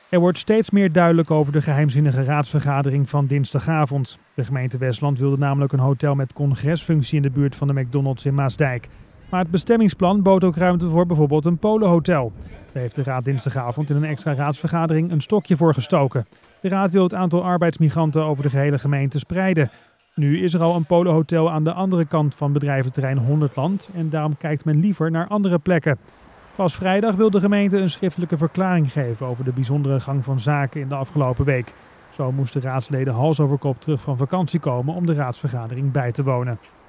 Er wordt steeds meer duidelijk over de geheimzinnige raadsvergadering van dinsdagavond. De gemeente Westland wilde namelijk een hotel met congresfunctie in de buurt van de McDonald's in Maasdijk. Maar het bestemmingsplan bood ook ruimte voor bijvoorbeeld een polenhotel. Daar heeft de raad dinsdagavond in een extra raadsvergadering een stokje voor gestoken. De raad wil het aantal arbeidsmigranten over de gehele gemeente spreiden. Nu is er al een polenhotel aan de andere kant van bedrijventerrein Honderdland en daarom kijkt men liever naar andere plekken. Pas vrijdag wil de gemeente een schriftelijke verklaring geven over de bijzondere gang van zaken in de afgelopen week. Zo moesten raadsleden hals over kop terug van vakantie komen om de raadsvergadering bij te wonen.